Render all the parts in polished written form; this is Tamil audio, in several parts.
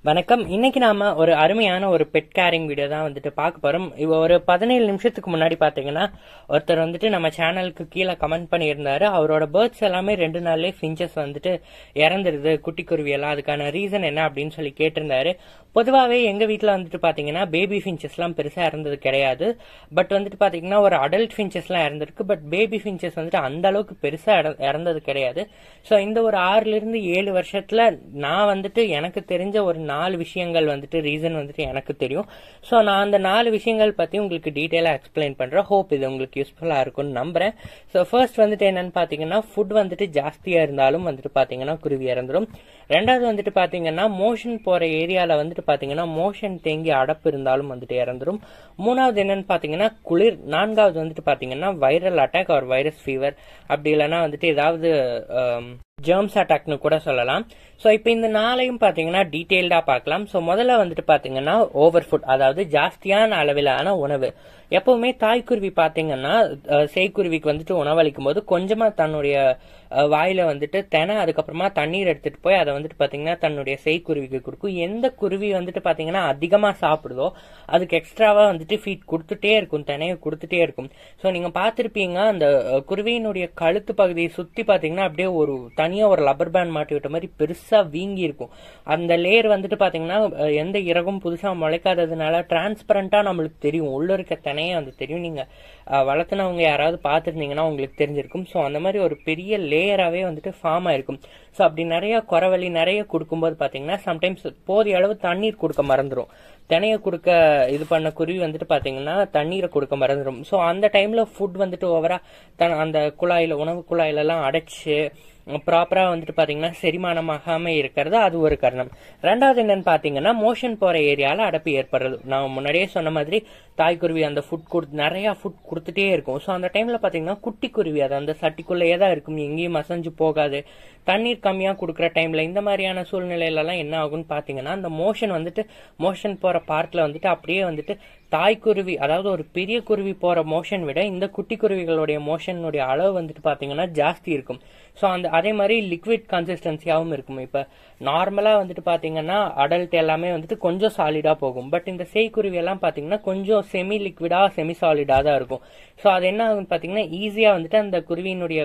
வணக்கம். இன்னைக்கு நாம ஒரு அருமையான ஒரு பெட் கேரிங் வீடியோ தான் வந்துட்டு பார்க்க போறோம். ஒரு 17 நிமிஷத்துக்கு முன்னாடி பாத்தீங்கன்னா ஒருத்தர் வந்துட்டு நம்ம சேனலுக்கு கீழே கமெண்ட் பண்ணியிருந்தாரு. அவரோட பேர்ட்ஸ் எல்லாமே 2 நாள்லயே ஃபின்ச்சஸ் வந்துட்டு இறந்துருது, குட்டிக்குருவி எல்லாம். அதுக்கான ரீசன் என்ன அப்படின்னு சொல்லி கேட்டிருந்தாரு. பொதுவாகவே எங்க வீட்டுல வந்துட்டு பாத்தீங்கன்னா பேபி ஃபின்ச்சஸ் எல்லாம் பெருசா இறந்தது கிடையாது. பட் வந்துட்டு பாத்தீங்கன்னா ஒரு அடல்ட் ஃபின்ச்சஸ் எல்லாம் இறந்திருக்கு. பட் பேபி ஃபின்ச்சஸ் வந்துட்டு அந்த அளவுக்கு பெருசா இறந்தது கிடையாது. ஸோ இந்த ஒரு 6 இருந்து 7 வருஷத்துல நான் வந்துட்டு எனக்கு தெரிஞ்ச ஒரு 4 விஷயங்கள் வந்துட்டு ரீசன் வந்துட்டு எனக்கு தெரியும். ஸோ நான் அந்த 4 விஷயங்கள் பத்தி உங்களுக்கு டீட்டெயிலா எக்ஸ்பிளைன் பண்றேன். ஹோப் இது உங்களுக்கு யூஸ்ஃபுல்லா இருக்கும்னு நம்புறேன். ஸோ ஃபர்ஸ்ட் வந்துட்டு என்னன்னு பாத்தீங்கன்னா, ஃபுட் வந்துட்டு ஜாஸ்தியா இருந்தாலும் வந்துட்டு பாத்தீங்கன்னா குருவி இறந்துடும். ரெண்டாவது வந்துட்டு பாத்தீங்கன்னா மோஷன் போற ஏரியால வந்துட்டு பாத்தீங்கன்னா மோஷன் தேங்கி அடப்பு இருந்தாலும் வந்துட்டு இறந்துடும். மூணாவது என்னன்னு பாத்தீங்கன்னா குளிர். நான்காவது வந்துட்டு பாத்தீங்கன்னா viral attack or virus fever, அப்படி இல்லைன்னா வந்துட்டு ஏதாவது ஜெர்ம்ஸ் அட்டாக்னு கூட சொல்லலாம். ஸோ இப்போ இந்த 4ஐயும் பாத்தீங்கன்னா டீடைல்டா பார்க்கலாம். ஸோ முதல்ல வந்துட்டு பாத்தீங்கன்னா ஓவர் ஃபுட், அதாவது ஜாஸ்தியான அளவிலான உணவு. எப்பவுமே தாய்க்குருவி பாத்தீங்கன்னா சேய்க்குருவிக்கு வந்துட்டு உணவளிக்கும் போது கொஞ்சமா தன்னுடைய வாயில வந்துட்டு அதுக்கப்புறமா தண்ணீர் எடுத்துட்டு போய் அதை வந்துட்டு பாத்தீங்கன்னா தன்னுடைய சேய்க்குருவிக்கு கொடுக்கும். எந்த குருவி வந்துட்டு பாத்தீங்கன்னா அதிகமா சாப்பிடுதோ அதுக்கு எக்ஸ்ட்ராவா வந்துட்டு ஃபீட் கொடுத்துட்டே இருக்கும், தினையை கொடுத்துட்டே இருக்கும். ஸோ நீங்க பாத்திருப்பீங்க, அந்த குருவியினுடைய கழுத்து பகுதியை சுத்தி பாத்தீங்கன்னா அப்படியே ஒரு தனியா ஒரு லப்பர் பேண்ட் மாட்டி விட்ட மாதிரி பெருசா வீங்கி இருக்கும். அந்த லேயர் வந்துட்டு பாத்தீங்கன்னா எந்த இறகும் புதுசா முளைக்காததுனால டிரான்ஸ்பரண்டா நம்மளுக்கு தெரியும், உள்ள இருக்க தினையே வந்து தெரியும். நீங்க வளர்த்துனவங்க யாராவது பாத்துருந்தீங்கன்னா உங்களுக்கு தெரிஞ்சிருக்கும். ஸோ அந்த மாதிரி ஒரு பெரிய லேயராகவே வந்துட்டு ஃபார்ம் ஆயிருக்கும். ஸோ அப்படி நிறைய குறவழி நிறைய கொடுக்கும்போது பாத்தீங்கன்னா சம்டைம்ஸ் போதிய அளவு தண்ணீர் கொடுக்க மறந்துடும். தினையை கொடுக்க இது பண்ண குருவி வந்துட்டு பாத்தீங்கன்னா தண்ணீரை கொடுக்க மறந்துடும். ஸோ அந்த டைம்ல ஃபுட் வந்துட்டு ஓவரா அந்த குழாயில, உணவு குழாயில எல்லாம் அடைச்சு ப்ராப்பரா வந்துட்டு பாத்தீங்கன்னா செரிமானமாகாம இருக்கிறது அது ஒரு காரணம். ரெண்டாவது என்னன்னு பாத்தீங்கன்னா மோஷன் போற ஏரியால அடப்பு ஏற்படுறது. நான் முன்னாடியே சொன்ன மாதிரி தாய்க்குருவி அந்த ஃபுட் நிறைய ஃபுட் கொடுத்துட்டே இருக்கும். ஸோ அந்த டைம்ல பாத்தீங்கன்னா குட்டி குருவி அது அந்த சட்டிக்குள்ளேயே தான் இருக்கும், எங்கேயும் மசஞ்சு போகாது. தண்ணீர் கம்மியா கொடுக்குற டைம்ல இந்த மாதிரியான சூழ்நிலையில எல்லாம் என்ன ஆகும்னு பாத்தீங்கன்னா அந்த மோஷன் போற பார்ட்ல வந்துட்டு அப்படியே வந்துட்டு தாய்க்குருவி, அதாவது ஒரு பெரிய குருவி போற மோஷன் விட இந்த குட்டி குருவிகளுடைய மோஷனுடைய அளவு வந்துட்டு பாத்தீங்கன்னா ஜாஸ்தி இருக்கும். ஸோ அதே மாதிரி லிக்விட் கன்சிஸ்டன்சியாவும் இருக்கும். இப்ப நார்மலா வந்துட்டு பாத்தீங்கன்னா அடல்ட் எல்லாமே வந்துட்டு கொஞ்சம் சாலிடா போகும். பட் இந்த சேய்க்குருவி எல்லாம் பாத்தீங்கன்னா கொஞ்சம் செமி லிக்விடா செமி சாலிடா தான் இருக்கும். ஸோ அது என்ன ஆகும்னு பாத்தீங்கன்னா ஈஸியா வந்துட்டு அந்த குருவியினுடைய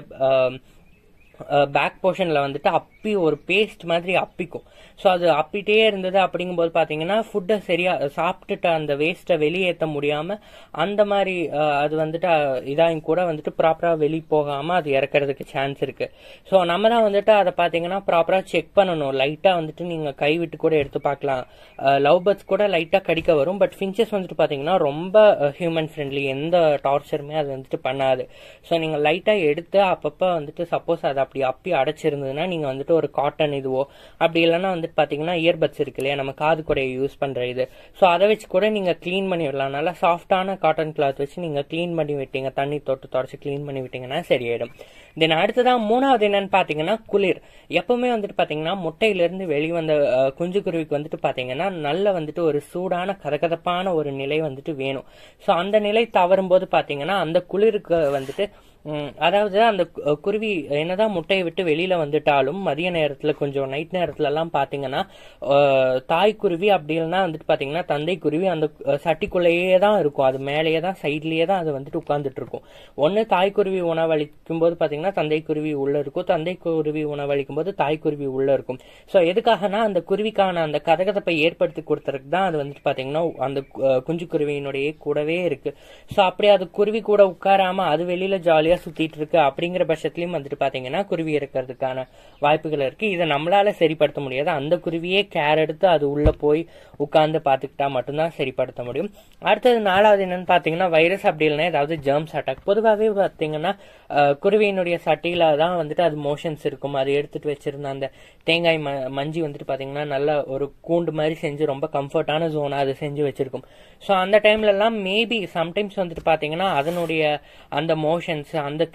பேக் போர்ஷன்ல வந்துட்டு அப்பி ஒரு பேஸ்ட் மாதிரி அப்பிக்கும். ஸோ அது அப்பிட்டே இருந்தது. அப்படிங்கும்போது பாத்தீங்கன்னா ஃபுட்டை சரியா சாப்பிட்டுட்டு அந்த வேஸ்ட்டை வெளியேற்ற முடியாம அந்த மாதிரி அது வந்துட்டு இதாயும் கூட வந்துட்டு ப்ராப்பரா வெளியே போகாம அது இறக்கிறதுக்கு சான்ஸ் இருக்கு. ஸோ நம்ம தான் வந்துட்டு அதை பாத்தீங்கன்னா ப்ராப்பரா செக் பண்ணணும். லைட்டா வந்துட்டு நீங்க கை விட்டு கூட எடுத்து பார்க்கலாம். லவ் பேர்ட்ஸ் கூட லைட்டா கடிக்க வரும். பட் ஃபின்ச்சஸ் வந்துட்டு பாத்தீங்கன்னா ரொம்ப ஹியூமன் ஃப்ரெண்ட்லி, எந்த டார்ச்சருமே அது வந்துட்டு பண்ணாது. ஸோ நீங்க லைட்டா எடுத்து அப்பப்ப வந்துட்டு சப்போஸ் அது அப்படி அப்பி அடைச்சிருந்ததுன்னா நீங்க வந்துட்டு ஒரு காட்டன் இதுவோ, அப்படி இல்லைன்னா வந்துட்டு பாத்தீங்கன்னா இயர்பட்ஸ் இருக்கு இல்லையா, நம்ம காது கூடையை யூஸ் பண்ற இது, ஸோ அதை வச்சு கூட நீங்க கிளீன் பண்ணி விடலாம். நல்லா சாஃப்டான காட்டன் கிளாத் வச்சு நீங்க கிளீன் பண்ணி விட்டீங்க, தண்ணி தொட்டு தொடச்சு கிளீன் பண்ணி விட்டீங்கன்னா சரியாயிடும். தென் அடுத்ததான் மூணாவது என்னன்னு பாத்தீங்கன்னா குளிர். எப்பவுமே வந்துட்டு பாத்தீங்கன்னா முட்டையிலிருந்து வெளிவந்த குஞ்சு குருவிக்கு வந்துட்டு பாத்தீங்கன்னா நல்ல வந்துட்டு ஒரு சூடான கதகதப்பான ஒரு நிலை வந்துட்டு வேணும். ஸோ அந்த நிலை தவறும் போது பாத்தீங்கன்னா அந்த குளிருக்கு வந்துட்டு அதாவது அந்த குருவி என்னதான் முட்டையை விட்டு வெளியில வந்துட்டாலும் மதிய நேரத்துல கொஞ்சம் நைட் நேரத்துல எல்லாம் பாத்தீங்கன்னா தாய்க்குருவி அப்படி இல்லைன்னா வந்துட்டு பாத்தீங்கன்னா தந்தை குருவி அந்த சட்டிக்குள்ளேயே தான் இருக்கும். அது மேலேயே தான் சைட்லயே தான் அது வந்துட்டு உட்கார்ந்துட்டு இருக்கும். ஒன்னு தாய்க்குருவி உணவளிக்கும் போது பாத்தீங்கன்னா தந்தை குருவி உள்ள இருக்கும், தந்தை குருவி உணவளிக்கும் போது தாய்க்குருவி உள்ள இருக்கும். சோ எதுக்காகனா அந்த குருவிக்கான அந்த கதகதப்பை ஏற்படுத்தி கொடுத்ததுக்கு தான் அது வந்துட்டு பாத்தீங்கன்னா அந்த குஞ்சு குருவியினுடைய கூடவே இருக்கு. சோ அப்படியே அது குருவி கூட உட்காராம அது வெளியில ஜாலியா சுத்திட்டு இருக்கு. அப்படிங்கிற பட்சத்திலயும் வந்துட்டு பாத்தீங்கன்னா குருவி இருக்கிறதுக்கான வாய்ப்புகள் இருக்கு. இதை நம்மளால சரிப்படுத்த முடியாது. அந்த குருவியே கேர் எடுத்து அது உள்ள போய் உட்கார்ந்து பாத்துக்கிட்டா மட்டும்தான் சரிப்படுத்த முடியும். அடுத்தது 4வது என்னன்னு பாத்தீங்கன்னா வைரஸ், அப்படி இல்லைன்னா ஏதாவது ஜெர்ம்ஸ் அட்டாக். பொதுவாகவே பாத்தீங்கன்னா குருவியினுடைய சட்டியில தான் வந்துட்டு அது மோஷன்ஸ் இருக்கும். அது எடுத்துட்டு வச்சிருந்த அந்த தேங்காய் மஞ்சி வந்துட்டு பாத்தீங்கன்னா நல்ல ஒரு கூண்டு மாதிரி செஞ்சு ரொம்ப கம்ஃபர்டான ஜோனா அது செஞ்சு வச்சிருக்கும். ஸோ அந்த டைம்ல எல்லாம் மேபி சம்டைம்ஸ் வந்துட்டு பாத்தீங்கன்னா அதனுடைய அந்த மோஷன்ஸ்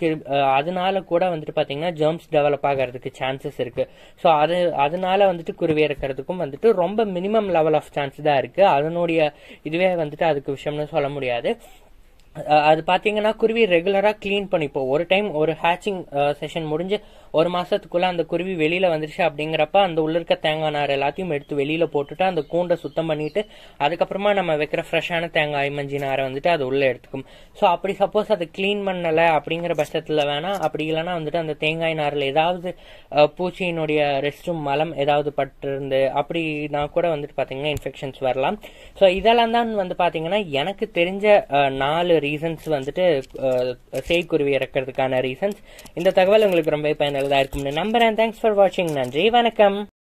அதனால கூட வந்துட்டு பாத்தீங்கன்னா ஜெர்ம்ஸ் டெவலப் ஆகிறதுக்கு சான்சஸ் இருக்கு. ஸோ அதனால வந்துட்டு குருவி இறக்கிறதுக்கும் வந்துட்டு ரொம்ப மினிமம் லெவல் ஆஃப் சான்ஸ் தான் இருக்கு. அதனுடைய இதுவே வந்துட்டு அதுக்கு விஷயம்னு சொல்ல முடியாது. அது பாத்தீங்கன்னா குருவி ரெகுலரா கிளீன் பண்ணிப்போம். ஒரு டைம் ஒரு ஹேச்சிங் செஷன் முடிஞ்சு 1 மாசத்துக்குள்ள அந்த குருவி வெளியில வந்துருச்சு அப்படிங்கிறப்ப அந்த உள்ள இருக்க தேங்காய் நார் எல்லாத்தையும் எடுத்து வெளியில போட்டுட்டு அந்த கூண்டை சுத்தம் பண்ணிட்டு அதுக்கப்புறமா நம்ம வைக்கிற ஃப்ரெஷ்ஷான தேங்காய் மஞ்சி நாரை வந்துட்டு அது உள்ள எடுத்துக்கும். ஸோ அப்படி சப்போஸ் அதை கிளீன் பண்ணல அப்படிங்கிற பட்சத்துல வேணா, அப்படி இல்லைன்னா வந்துட்டு அந்த தேங்காய் நாரில் ஏதாவது பூச்சியினுடைய ரெஸ்டும் மலம் ஏதாவது பட்டிருந்து அப்படின்னா கூட வந்துட்டு பாத்தீங்கன்னா இன்ஃபெக்ஷன்ஸ் வரலாம். ஸோ இதெல்லாம் தான் வந்து பாத்தீங்கன்னா எனக்கு தெரிஞ்ச 4 ரீசன்ஸ் வந்துட்டு செய்குருவி இறக்கிறதுக்கான ரீசன்ஸ். இந்த தகவல் உங்களுக்கு ரொம்ப பயனுள்ளதா இருக்கும்னு நம்புறேன். தேங்க்ஸ் ஃபார் வாட்சிங். நன்றி, வணக்கம்.